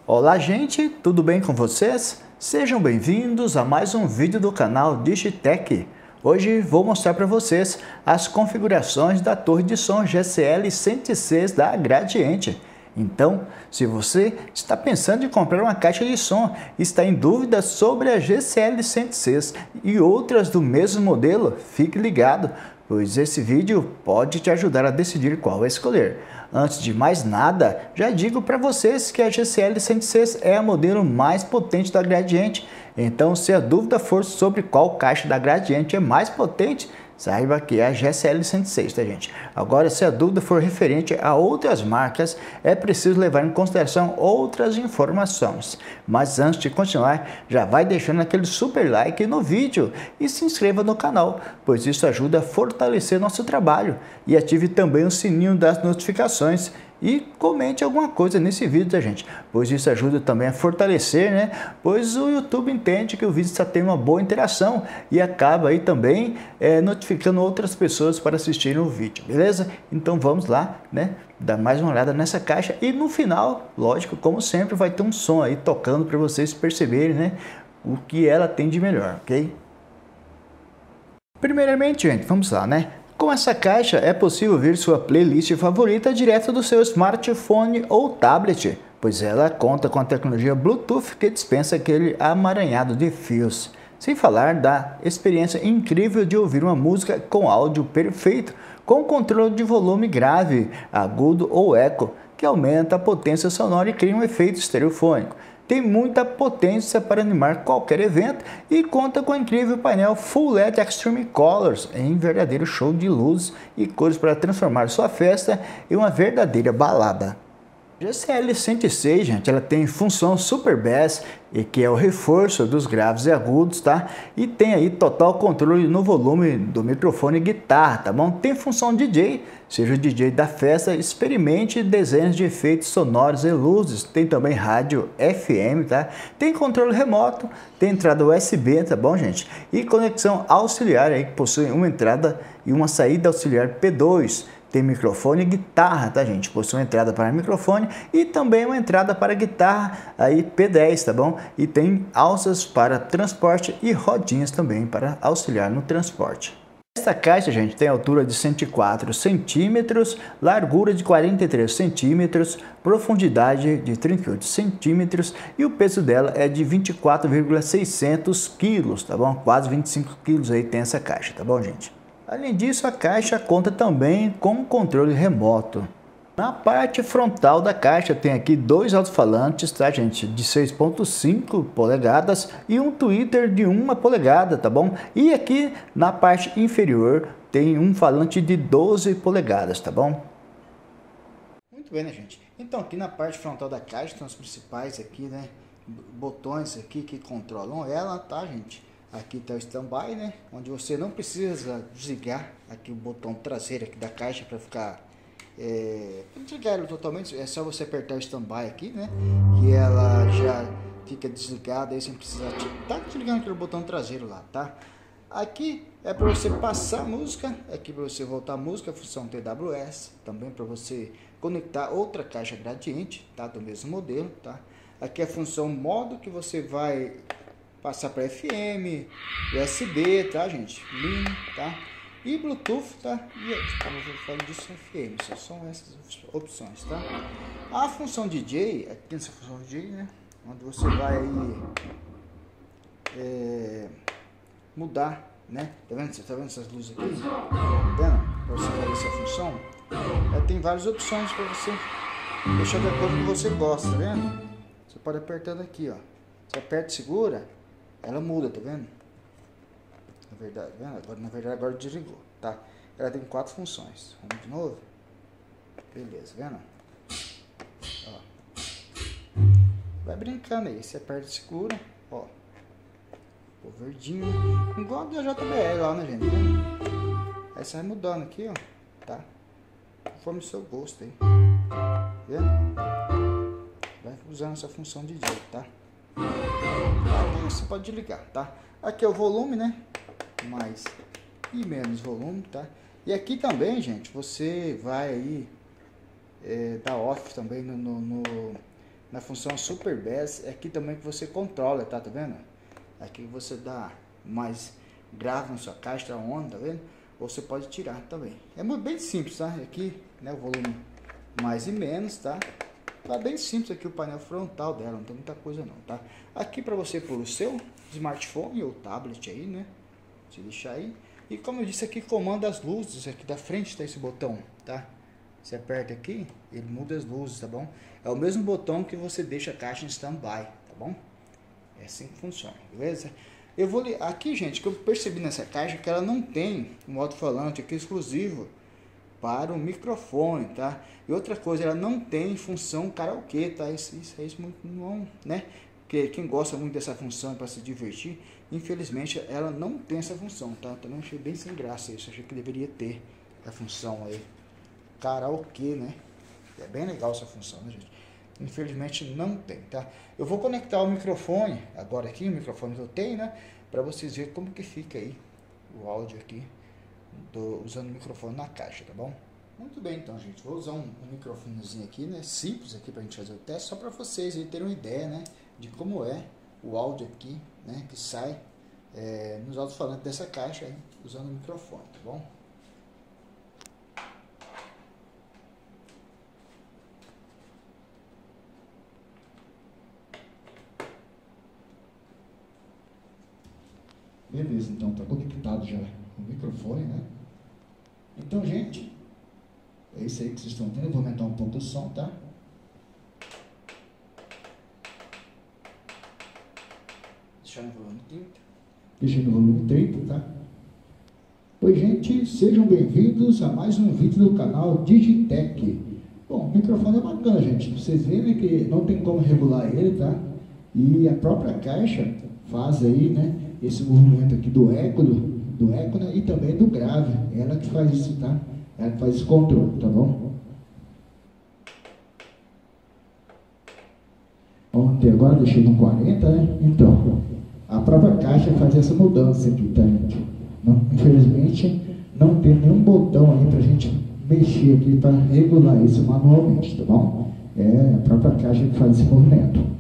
Olá gente, tudo bem com vocês? Sejam bem-vindos a mais um vídeo do canal Digitech. Hoje vou mostrar para vocês as configurações da torre de som GCL 106 da Gradiente. Então, se você está pensando em comprar uma caixa de som e está em dúvida sobre a GCL 106 e outras do mesmo modelo, fique ligado, pois esse vídeo pode te ajudar a decidir qual escolher. Antes de mais nada, já digo para vocês que a GCL 106 é a modelo mais potente da Gradiente. Então, se a dúvida for sobre qual caixa da Gradiente é mais potente, saiba que é a GCL 106, tá gente? Agora, se a dúvida for referente a outras marcas, é preciso levar em consideração outras informações. Mas antes de continuar, já vai deixando aquele super like no vídeo e se inscreva no canal, pois isso ajuda a fortalecer nosso trabalho. E ative também o sininho das notificações. E comente alguma coisa nesse vídeo, tá gente? Pois isso ajuda também a fortalecer, né? Pois o YouTube entende que o vídeo está tendo uma boa interação e acaba aí também notificando outras pessoas para assistirem o vídeo, beleza? Então vamos lá, né? Dar mais uma olhada nessa caixa e no final, lógico, como sempre, vai ter um som aí tocando para vocês perceberem, né? O que ela tem de melhor, ok? Primeiramente, gente, vamos lá, né? Com essa caixa é possível ver sua playlist favorita direto do seu smartphone ou tablet, pois ela conta com a tecnologia Bluetooth que dispensa aquele amaranhado de fios. Sem falar da experiência incrível de ouvir uma música com áudio perfeito, com controle de volume grave, agudo ou eco, que aumenta a potência sonora e cria um efeito estereofônico. Tem muita potência para animar qualquer evento e conta com um incrível painel Full LED Extreme Colors em verdadeiro show de luz e cores para transformar sua festa em uma verdadeira balada. A GCL 106, gente, ela tem função Super Bass, e que é o reforço dos graves e agudos, tá? E tem aí total controle no volume do microfone e guitarra, tá bom? Tem função DJ, seja o DJ da festa, experimente dezenas de efeitos sonoros e luzes. Tem também rádio FM, tá? Tem controle remoto, tem entrada USB, tá bom, gente? E conexão auxiliar aí, que possui uma entrada e uma saída auxiliar P2. Tem microfone e guitarra, tá gente? Possui uma entrada para microfone e também uma entrada para guitarra aí P10, tá bom? E tem alças para transporte e rodinhas também para auxiliar no transporte. Esta caixa, gente, tem altura de 104 centímetros, largura de 43 centímetros, profundidade de 38 centímetros e o peso dela é de 24,600 quilos, tá bom? Quase 25 quilos aí tem essa caixa, tá bom, gente? Além disso, a caixa conta também com controle remoto. Na parte frontal da caixa tem aqui dois alto-falantes, tá gente, de 6,5 polegadas e um tweeter de 1 polegada, tá bom? E aqui na parte inferior tem um falante de 12 polegadas, tá bom? Muito bem, né gente? Então aqui na parte frontal da caixa tem os principais aqui, né, botões aqui que controlam ela, tá gente? Aqui está o standby, né? Onde você não precisa desligar aqui o botão traseiro aqui da caixa para ficar desligar ele totalmente. É só você apertar o standby aqui, né? Que ela já fica desligada aí sem precisar tá desligando aquele botão traseiro lá, tá? Aqui é para você passar a música, aqui para você voltar a música, a função TWS, também para você conectar outra caixa Gradiente, tá? Do mesmo modelo, tá? Aqui é a função modo que você vai passar para FM, USB, tá gente? LIN, tá? E Bluetooth, tá? E eu falo disso FM, só são essas opções, tá? A função DJ, aqui tem essa função DJ, né? Onde você vai aí mudar, né? Tá vendo? Você tá vendo essas luzes aqui? Tá vendo? Para você fazer essa função, tem várias opções para você deixar de acordo com o que você gosta, tá vendo? Você pode apertando aqui, ó. Você aperta e segura, ela muda, tá vendo? Na verdade, agora desligou, tá? Ela tem 4 funções. Vamos de novo? Beleza, vendo? Ó. Vai brincando aí. Você aperta e segura, ó. O verdinho. Igual a da JBL lá, né, gente? Aí você vai mudando aqui, ó. Tá? Conforme o seu gosto aí. Vendo? Vai usando essa função de DJ, tá? Aqui você pode ligar, tá? Aqui é o volume, né? Mais e menos volume, tá? E aqui também, gente, você vai aí dar off também na função Super Bass, é aqui também que você controla, tá vendo? Aqui você dá mais grave na sua caixa, tá on, tá vendo? Ou você pode tirar também. É muito bem simples, tá? Aqui, né, o volume mais e menos, tá? Tá bem simples aqui o painel frontal dela, não tem muita coisa não, tá? Aqui para você pôr o seu smartphone ou tablet aí, né? Se deixar aí. E como eu disse aqui, comanda as luzes aqui da frente, tá? Esse botão, tá? Você aperta aqui, ele muda as luzes, tá bom? É o mesmo botão que você deixa a caixa em stand-by, tá bom? É assim que funciona, beleza? Eu vou aqui, gente, que eu percebi nessa caixa que ela não tem um alto-falante aqui exclusivo para o microfone, tá? E outra coisa, ela não tem função karaokê, tá? Isso muito não, né? Porque quem gosta muito dessa função para se divertir, infelizmente ela não tem essa função, tá? Também achei bem sem graça isso, achei que deveria ter a função aí karaokê, né? É bem legal essa função, né, gente? Infelizmente não tem, tá? Eu vou conectar o microfone agora aqui, o microfone que eu tenho, né? Para vocês verem como que fica aí o áudio aqui, usando o microfone na caixa, tá bom? Muito bem, então, gente, vou usar um microfonezinho aqui, né? Simples aqui pra gente fazer o teste, só para vocês aí terem uma ideia, né? De como é o áudio aqui, né? Que sai nos alto-falantes dessa caixa aí, usando o microfone, tá bom? Beleza, então tá conectado já o microfone, né? Então, gente, é isso aí que vocês estão tendo. Eu vou aumentar um pouco o som, tá? Deixar no volume 30. Deixa no volume 30, tá? Oi, gente, sejam bem-vindos a mais um vídeo do canal Digitech. Bom, o microfone é bacana, gente. Vocês verem que não tem como regular ele, tá? E a própria caixa faz aí, né? Esse movimento aqui do eco, né, e também do grave. Ela que faz isso, tá? Ela que faz esse controle, tá bom? Ontem agora deixei no 40, né? Então, a própria caixa faz essa mudança aqui, tá, gente? Não, infelizmente, não tem nenhum botão aí pra gente mexer aqui para regular isso manualmente, tá bom? É a própria caixa que faz esse movimento.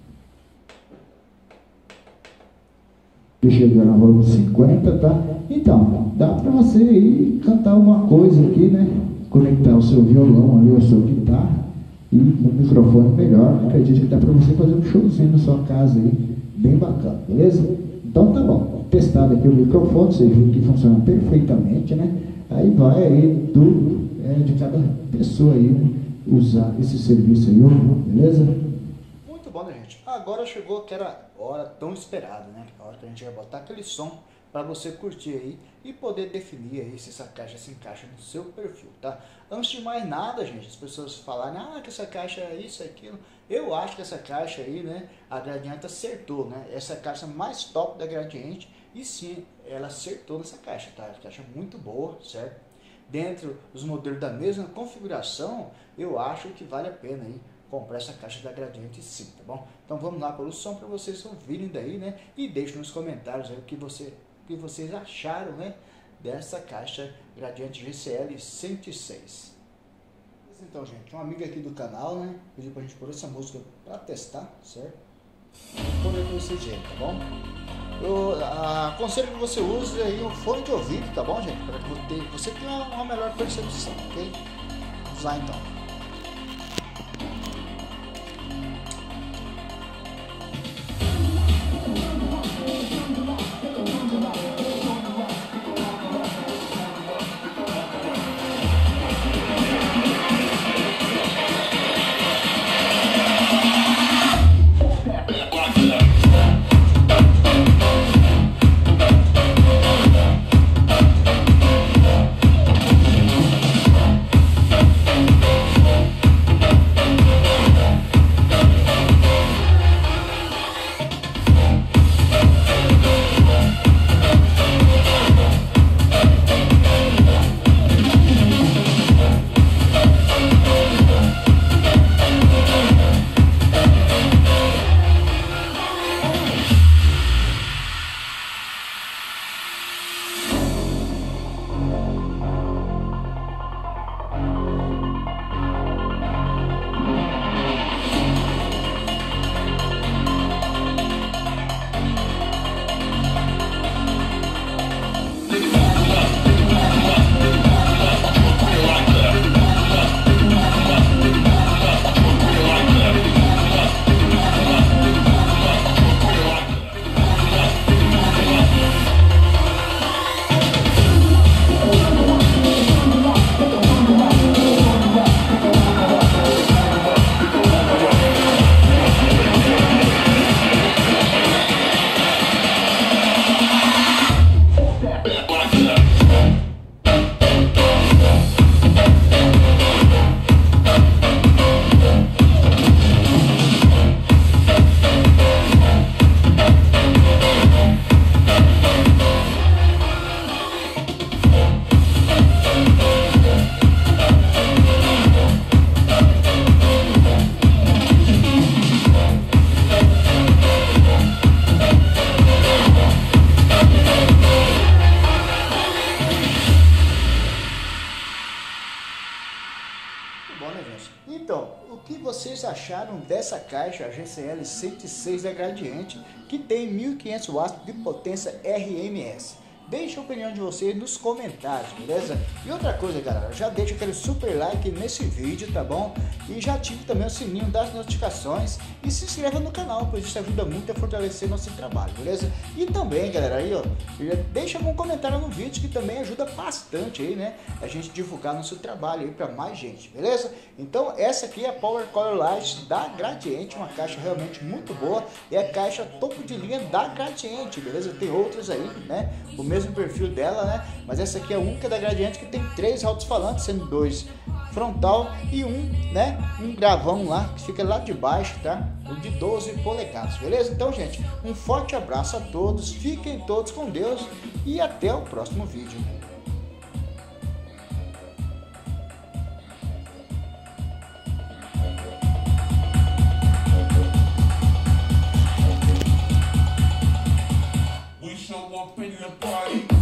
Deixa eu ver na volume 50, tá? Então, dá para você aí cantar alguma coisa aqui, né? Conectar o seu violão ali, a sua guitarra e um microfone melhor. Acredito que dá para você fazer um showzinho na sua casa aí, bem bacana, beleza? Então tá bom, testado aqui o microfone, você viu que funciona perfeitamente, né? Aí vai aí de cada pessoa aí, né? Usar esse serviço aí, beleza? Muito bom, né, gente? Agora chegou aquela hora tão esperada, né? A hora que a gente vai botar aquele som para você curtir aí e poder definir aí se essa caixa se encaixa no seu perfil, tá? Antes de mais nada, gente, as pessoas falarem, que essa caixa é isso, é aquilo. Eu acho que essa caixa aí, né, a Gradiente acertou, né? Essa é a caixa mais top da Gradiente e sim, ela acertou nessa caixa, tá? A caixa é muito boa, certo? Dentro dos modelos da mesma configuração, eu acho que vale a pena aí comprar essa caixa da Gradiente sim, tá bom? Então vamos lá para o som para vocês ouvirem daí, né? E deixem nos comentários aí o que vocês acharam, né? Dessa caixa Gradiente GCL 106. Então, gente, um amigo aqui do canal, né? Pediu pra gente pôr essa música para testar, certo? Vou pôr aí pra vocês verem, tá bom? Eu aconselho que você use aí um fone de ouvido, tá bom, gente? Para que você tenha uma melhor percepção, ok? Vamos lá então. dessa caixa, a GCL 106 da Gradiente, que tem 1500 watts de potência RMS. Deixe a opinião de vocês nos comentários, beleza? E outra coisa, galera, já deixa aquele super like nesse vídeo, tá bom? E já ative também o sininho das notificações e se inscreva no canal, pois isso ajuda muito a fortalecer nosso trabalho, beleza? E também, galera, aí ó, deixa um comentário no vídeo que também ajuda bastante aí, né? A gente divulgar nosso trabalho aí para mais gente, beleza? Então essa aqui é a Power Color Light da Gradiente, uma caixa realmente muito boa, é a caixa topo de linha da Gradiente, beleza? Tem outras aí, né? O mesmo perfil dela, né? Mas essa aqui é a única da Gradiente que tem 3 alto-falantes, sendo 2 frontal e né? Um gravão lá que fica lá de baixo, tá? O de 12 polegadas, beleza? Então, gente, um forte abraço a todos, fiquem todos com Deus e até o próximo vídeo. Show up in the party.